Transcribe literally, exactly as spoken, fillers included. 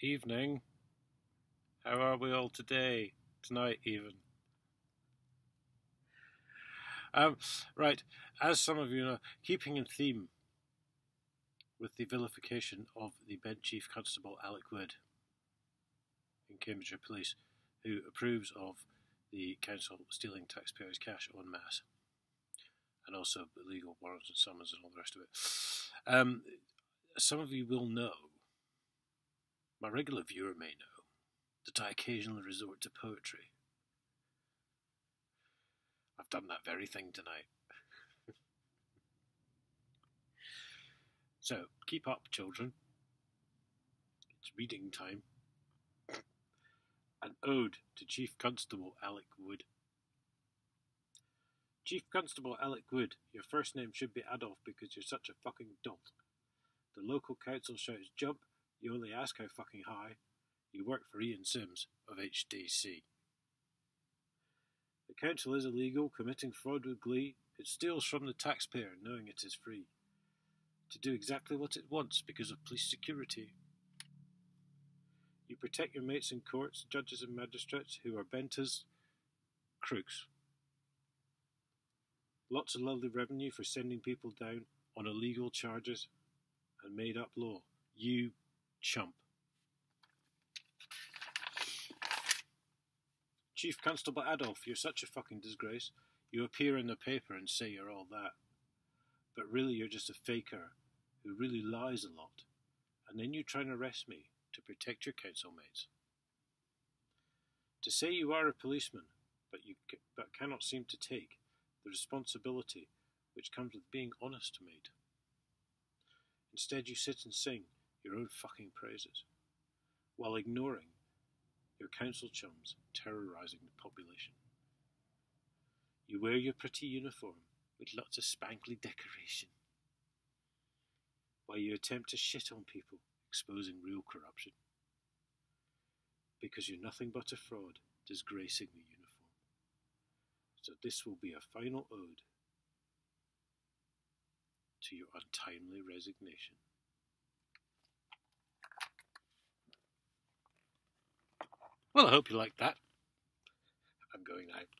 Evening. How are we all today? Tonight, even. Um, right, as some of you know, keeping in theme with the vilification of the Bed Chief Constable Alec Wood in Cambridgeshire Police, who approves of the council stealing taxpayers' cash en masse, and also illegal warrants and summons and all the rest of it. Um, some of you will know, my regular viewer may know, that I occasionally resort to poetry. I've done that very thing tonight. So, keep up, children. It's reading time. An ode to Chief Constable Alec Wood. Chief Constable Alec Wood, your first name should be Adolf because you're such a fucking dolt. The local council shouts jump, you only ask how fucking high. You work for Ian Sims of H D C. The council is illegal, committing fraud with glee. It steals from the taxpayer, knowing it is free, to do exactly what it wants because of police security. You protect your mates in courts, judges and magistrates who are bent as crooks. Lots of lovely revenue for sending people down on illegal charges and made up law. You chump. Chief Constable Adolf, you're such a fucking disgrace. You appear in the paper and say you're all that. But really you're just a faker who really lies a lot. And then you try and arrest me to protect your council mates. To say you are a policeman, but you but cannot seem to take the responsibility which comes with being honest, mate. Instead you sit and sing your own fucking praises, while ignoring your council chums terrorising the population. You wear your pretty uniform with lots of spankly decoration, while you attempt to shit on people, exposing real corruption. Because you're nothing but a fraud, disgracing the uniform. So this will be a final ode to your untimely resignation. Well, I hope you liked that. I'm going now.